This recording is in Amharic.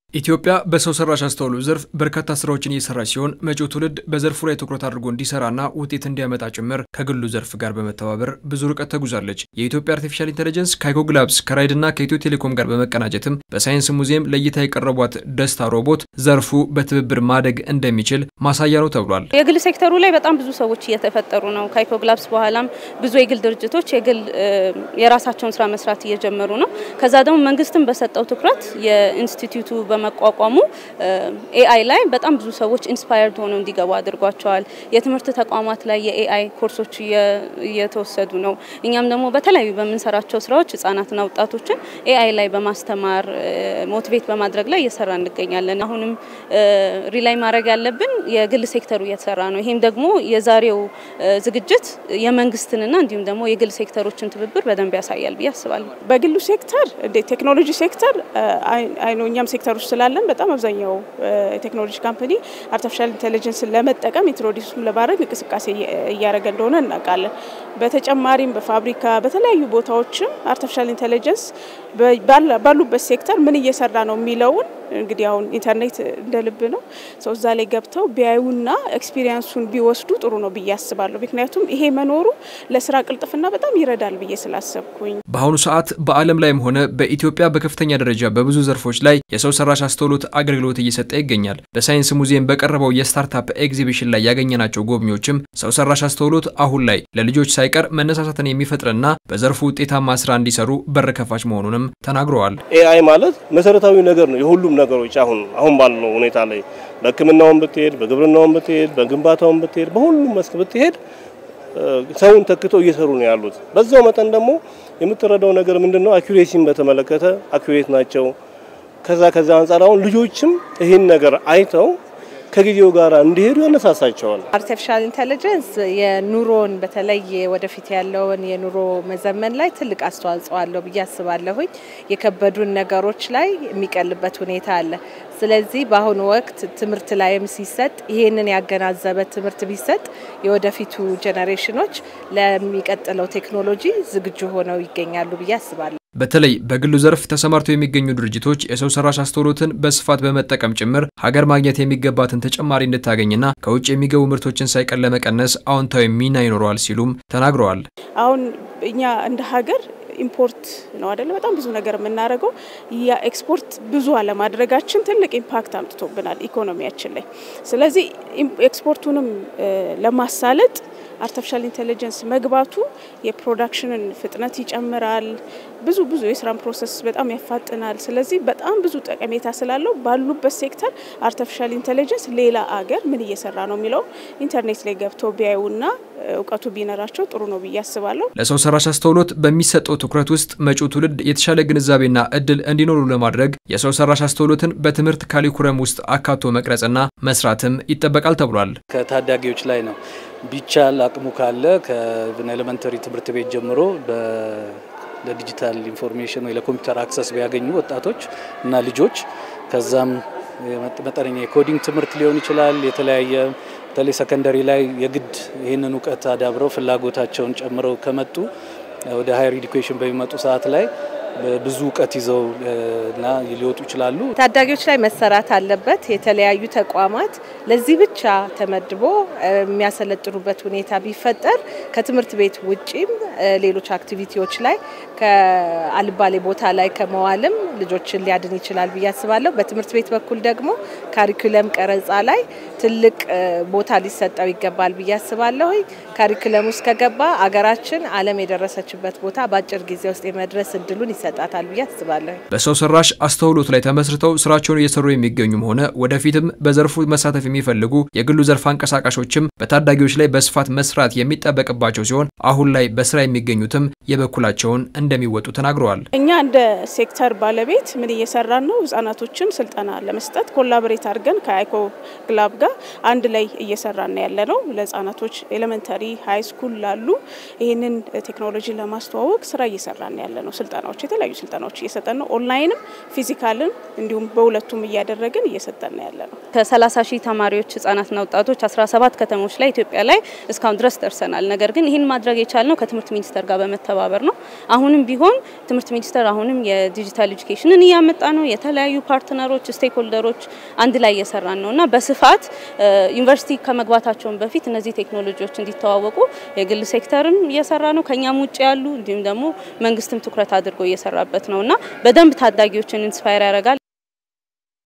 ኢትዮጵያ በሰው ሰራሽ አስተውሎት ዘርፍ በርካታ ስራዎችን እየሰራች ሲሆን መጪው ትውልድ በዘርፉ ላይ ትኩረት አድርጎ እንዲሰራና ውጤት እንዲያመጣ ጭምር ከግሉ ዘርፍ ጋር በመተባበር ብዙ ርቀት ተጉዛለች። የኢትዮጵያ አርቲፊሻል ኢንተለጀንስ ከአይኮግ ላብስ ከራይድና ከኢትዮ ቴሌኮም ጋር በመቀናጀትም በሳይንስ ሙዚየም ለእይታ የቀረቧት ደስታ ሮቦት ዘርፉ በትብብር ማደግ እንደሚችል ማሳያ ነው ተብሏል። የግል ሴክተሩ ላይ በጣም ብዙ ሰዎች እየተፈጠሩ ነው። ከአይኮግ ላብስ በኋላም ብዙ የግል ድርጅቶች የራሳቸውን ስራ መስራት እየጀመሩ ነው። ከዛ ደግሞ መንግስትም በሰጠው ትኩረት የኢንስቲትዩቱ በመቋቋሙ ኤአይ ላይ በጣም ብዙ ሰዎች ኢንስፓየርድ ሆነው እንዲገቡ አድርጓቸዋል። የትምህርት ተቋማት ላይ የኤአይ ኮርሶች እየተወሰዱ ነው። እኛም ደግሞ በተለያዩ በመንሰራቸው ስራዎች ህፃናትና ወጣቶችን ኤአይ ላይ በማስተማር ሞቲቬት በማድረግ ላይ እየሰራ እንገኛለን። አሁንም ሪላይ ማድረግ ያለብን የግል ሴክተሩ እየተሰራ ነው። ይሄም ደግሞ የዛሬው ዝግጅት የመንግስትንና እንዲሁም ደግሞ የግል ሴክተሮችን ትብብር በደንብ ያሳያል ብዬ አስባለሁ። በግሉ ሴክተር ቴክኖሎጂ ሴክተር አይኖኛም ሴክተሮች ስላለን በጣም አብዛኛው ቴክኖሎጂ ካምፓኒ አርቲፊሻል ኢንተለጀንስ ለመጠቀም ኢንትሮዲዩስ ለማድረግ እንቅስቃሴ እያደረገ እንደሆነ እናውቃለን። በተጨማሪም በፋብሪካ በተለያዩ ቦታዎችም አርቲፊሻል ኢንተለጀንስ ባሉበት ሴክተር ምን እየሰራ ነው የሚለውን እንግዲህ አሁን ኢንተርኔት እንደልብ ነው ሰው እዛ ላይ ገብተው ቢያዩና ኤክስፒሪየንሱን ቢወስዱ ጥሩ ነው ብዬ አስባለሁ። ምክንያቱም ይሄ መኖሩ ለስራ ቅልጥፍና በጣም ይረዳል ብዬ ስላሰብኩኝ በአሁኑ ሰዓት በዓለም ላይም ሆነ በኢትዮጵያ በከፍተኛ ደረጃ በብዙ ዘርፎች ላይ የሰው ሰራሽ አስተውሎት አገልግሎት እየሰጠ ይገኛል። በሳይንስ ሙዚየም በቀረበው የስታርታፕ ኤግዚቢሽን ላይ ያገኘናቸው ጎብኚዎችም ሰው ሰራሽ አስተውሎት አሁን ላይ ለልጆች ሳይቀር መነሳሳትን የሚፈጥርና በዘርፉ ውጤታማ ስራ እንዲሰሩ በር ከፋች መሆኑንም ተናግረዋል። ኤአይ ማለት መሰረታዊ ነገር ነው የሁሉም ነገሮች አሁን ባለው ሁኔታ ላይ በሕክምናውም ብትሄድ በግብርናውም ብትሄድ በግንባታውም ብትሄድ በሁሉም መስክ ብትሄድ ሰውን ተክተው እየሰሩ ነው ያሉት። በዛው መጠን ደግሞ የምትረዳው ነገር ምንድነው አኩሬሲን በተመለከተ አኩሬት ናቸው። ከዛ አንፃር አሁን ልጆችም ይሄን ነገር አይተው ከጊዜው ጋር እንዲሄዱ ያነሳሳቸዋል። አርቲፊሻል ኢንተለጀንስ የኑሮን በተለይ ወደፊት ያለውን የኑሮ መዘመን ላይ ትልቅ አስተዋጽኦ አለው ብዬ አስባለሁኝ። የከበዱን ነገሮች ላይ የሚቀልበት ሁኔታ አለ። ስለዚህ በአሁኑ ወቅት ትምህርት ላይም ሲሰጥ ይሄንን ያገናዘበ ትምህርት ቢሰጥ የወደፊቱ ጄነሬሽኖች ለሚቀጥለው ቴክኖሎጂ ዝግጁ ሆነው ይገኛሉ ብዬ አስባለሁ። በተለይ በግሉ ዘርፍ ተሰማርተው የሚገኙ ድርጅቶች የሰው ሰራሽ አስተውሎትን በስፋት በመጠቀም ጭምር ሀገር ማግኘት የሚገባትን ተጨማሪ እንድታገኝና ከውጭ የሚገቡ ምርቶችን ሳይቀር ለመቀነስ አዎንታዊ ሚና ይኖረዋል ሲሉም ተናግረዋል። አሁን እኛ እንደ ሀገር ኢምፖርት ነው አይደል በጣም ብዙ ነገር የምናደርገው ያ ኤክስፖርት ብዙ አለማድረጋችን ትልቅ ኢምፓክት አምጥቶብናል ኢኮኖሚያችን ላይ። ስለዚህ ኤክስፖርቱንም ለማሳለጥ አርቲፊሻል ኢንተለጀንስ መግባቱ የፕሮዳክሽንን ፍጥነት ይጨምራል። ብዙ የስራን ፕሮሰስ በጣም ያፋጥናል። ስለዚህ በጣም ብዙ ጠቀሜታ ስላለው ባሉበት ሴክተር አርቲፊሻል ኢንተለጀንስ ሌላ አገር ምን እየሰራ ነው የሚለው ኢንተርኔት ላይ ገብተው ቢያዩና እውቀቱ ቢነራቸው ጥሩ ነው ብዬ አስባለሁ። ለሰው ሰራሽ አስተውሎት በሚሰጠው ትኩረት ውስጥ መጪው ትውልድ የተሻለ ግንዛቤና እድል እንዲኖሩ ለማድረግ የሰው ሰራሽ አስተውሎትን በትምህርት ካሪኩለም ውስጥ አካቶ መቅረጽና መስራትም ይጠበቃል ተብሏል። ከታዳጊዎች ላይ ነው ቢቻል አቅሙ ካለ ከኤሌመንተሪ ትምህርት ቤት ጀምሮ ለዲጂታል ኢንፎርሜሽን ወይ ለኮምፒውተር አክሰስ ቢያገኙ ወጣቶች እና ልጆች ከዛም መጠነኛ የኮዲንግ ትምህርት ሊሆን ይችላል። የተለያየ በተለይ ሰከንደሪ ላይ የግድ ይሄንን ዕውቀት አዳብረው ፍላጎታቸውን ጨምረው ከመጡ ወደ ሃየር ኤዱኬሽን በሚመጡ ሰዓት ላይ ብዙ ዕውቀት ይዘው እና ሊወጡ ይችላሉ። ታዳጊዎች ላይ መሰራት አለበት። የተለያዩ ተቋማት ለዚህ ብቻ ተመድቦ የሚያሰለጥኑበት ሁኔታ ቢፈጠር ከትምህርት ቤት ውጪም ሌሎች አክቲቪቲዎች ላይ ከአልባሌ ቦታ ላይ ከመዋልም ልጆችን ሊያድን ይችላል ብዬ አስባለሁ። በትምህርት ቤት በኩል ደግሞ ካሪኩለም ቀረጻ ላይ ትልቅ ቦታ ሊሰጠው ይገባል ብዬ አስባለሁ። ካሪኩለም ውስጥ ከገባ አገራችን ዓለም የደረሰችበት ቦታ በአጭር ጊዜ ውስጥ የመድረስ እድሉን ይሰጣታል ብዬ አስባለሁ። በሰው ሰራሽ አስተውሎት ላይ ተመስርተው ስራቸውን እየሰሩ የሚገኙም ሆነ ወደፊትም በዘርፉ መሳተፍ የሚፈልጉ የግሉ ዘርፍ አንቀሳቃሾችም በታዳጊዎች ላይ በስፋት መስራት የሚጠበቅባቸው ሲሆን አሁን ላይ በስራ የሚገኙትም የበኩላቸውን እንደሚወጡ ተናግረዋል። እኛ እንደ ሴክተር ባለቤት ምን እየሰራን ነው? ህፃናቶችን ስልጠና ለመስጠት ኮላቦሬት አድርገን ከአይኮግ ላብ ጋር ጋር አንድ ላይ እየሰራን ያለ ነው። ለህፃናቶች ኤሌመንተሪ ሃይ ስኩል ላሉ ይሄንን ቴክኖሎጂ ለማስተዋወቅ ስራ እየሰራን ያለ ነው። ስልጠናዎች የተለያዩ ስልጠናዎች እየሰጠን ነው። ኦንላይንም ፊዚካልን እንዲሁም በሁለቱም እያደረግን እየሰጠን ያለ ነው። ከ30,000 ተማሪዎች ህፃናትና ወጣቶች 17 ከተሞች ላይ ኢትዮጵያ ላይ እስካሁን ድረስ ደርሰናል። ነገር ግን ይህን ማድረግ የቻልነው ከትምህርት ሚኒስቴር ጋር በመተባበር ነው። አሁንም ቢሆን ትምህርት ሚኒስቴር አሁንም የዲጂታል ኤጁኬሽንን እያመጣ ነው። የተለያዩ ፓርትነሮች ስቴክሆልደሮች አንድ ላይ እየሰራን ነውና በስፋት ዩኒቨርሲቲ ከመግባታቸው በፊት እነዚህ ቴክኖሎጂዎች እንዲተዋወቁ የግል ሴክተርም እየሰራ ነው። ከኛም ውጭ ያሉ እንዲሁም ደግሞ መንግስትም ትኩረት አድርጎ እየሰራበት ነውና በደንብ ታዳጊዎችን ኢንስፓየር ያደርጋል።